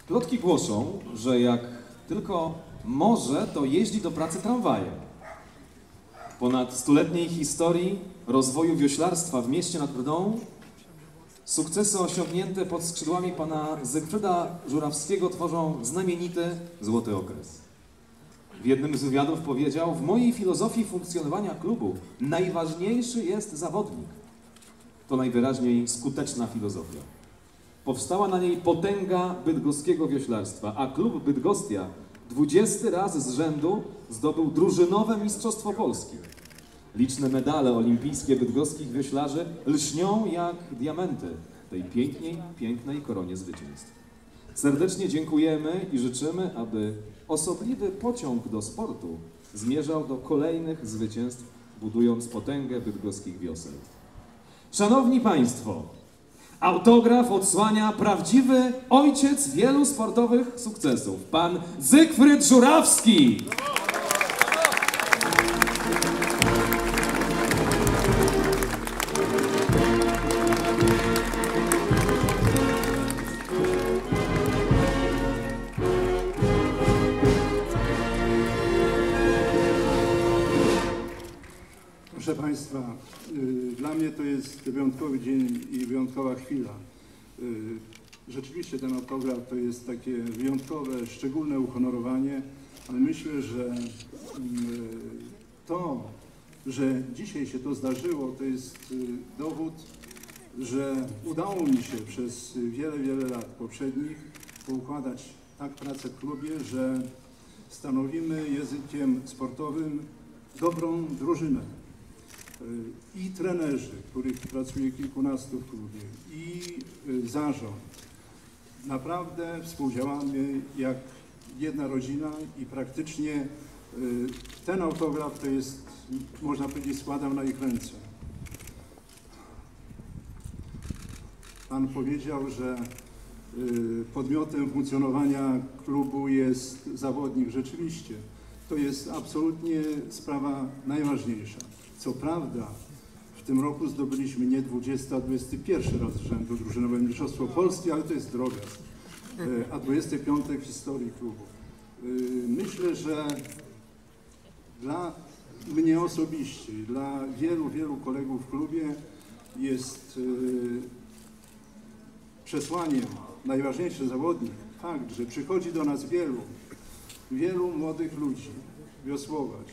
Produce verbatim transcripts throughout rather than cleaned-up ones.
Plotki głoszą, że jak tylko może, to jeździ do pracy tramwajem. W ponad stuletniej historii rozwoju wioślarstwa w mieście nad Brdą sukcesy osiągnięte pod skrzydłami pana Zygfryda Żurawskiego tworzą znamienity złoty okres. W jednym z wywiadów powiedział: w mojej filozofii funkcjonowania klubu najważniejszy jest zawodnik. To najwyraźniej skuteczna filozofia. Powstała na niej potęga bydgoskiego wioślarstwa, a klub Bydgostia dwudziesty raz z rzędu zdobył drużynowe Mistrzostwo Polski. Liczne medale olimpijskie bydgoskich wioślarzy lśnią jak diamenty tej pięknej, pięknej koronie zwycięstw. Serdecznie dziękujemy i życzymy, aby osobliwy pociąg do sportu zmierzał do kolejnych zwycięstw, budując potęgę bydgoskich wiosel. Szanowni Państwo, autograf odsłania prawdziwy ojciec wielu sportowych sukcesów, pan Zygfryd Żurawski. Proszę Państwa, dla mnie to jest wyjątkowy dzień i wyjątkowa chwila. Rzeczywiście ten autograf to jest takie wyjątkowe, szczególne uhonorowanie, ale myślę, że to, że dzisiaj się to zdarzyło, to jest dowód, że udało mi się przez wiele, wiele lat poprzednich poukładać tak pracę w klubie, że stanowimy językiem sportowym dobrą drużynę. I trenerzy, których pracuje kilkunastu w klubie, i zarząd. Naprawdę współdziałamy jak jedna rodzina i praktycznie ten autograf to jest, można powiedzieć, składam na ich ręce. Pan powiedział, że podmiotem funkcjonowania klubu jest zawodnik. Rzeczywiście, to jest absolutnie sprawa najważniejsza. Co prawda, w tym roku zdobyliśmy nie dwudziesty, a dwudziesty pierwszy raz z rzędu drużynowe Mistrzostwo Polski, ale to jest drobiazg, a dwudziesty piąty w historii klubu. Myślę, że dla mnie osobiście, dla wielu, wielu kolegów w klubie jest przesłaniem najważniejszy zawodnik fakt, że przychodzi do nas wielu, wielu młodych ludzi wiosłować.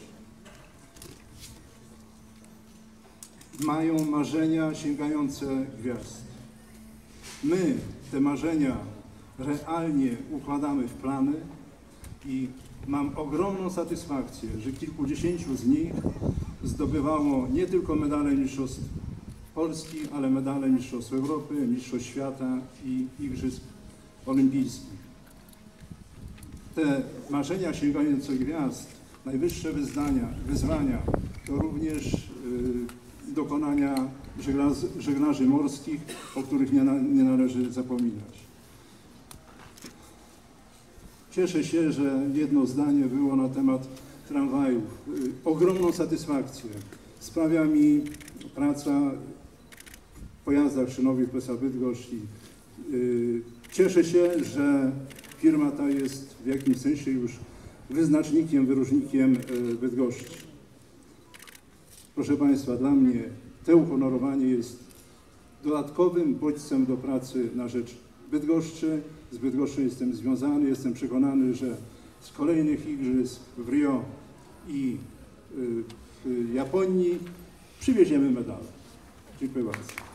Mają marzenia sięgające gwiazd. My te marzenia realnie układamy w plany i mam ogromną satysfakcję, że kilkudziesięciu z nich zdobywało nie tylko medale Mistrzostw Polski, ale medale Mistrzostw Europy, Mistrzostw Świata i Igrzysk Olimpijskich. Te marzenia sięgające gwiazd, najwyższe wyznania, wyzwania to również yy, dokonania żeglarzy, żeglarzy morskich, o których nie, na, nie należy zapominać. Cieszę się, że jedno zdanie było na temat tramwajów. Yy, ogromną satysfakcję sprawia mi praca w pojazdach szynowych P S A Bydgoszcz. Yy, cieszę się, że firma ta jest w jakimś sensie już wyznacznikiem, wyróżnikiem yy, Bydgoszczy. Proszę Państwa, dla mnie to uhonorowanie jest dodatkowym bodźcem do pracy na rzecz Bydgoszczy. Z Bydgoszczą jestem związany, jestem przekonany, że z kolejnych igrzysk w Rio i w Japonii przywieziemy medale. Dziękuję bardzo.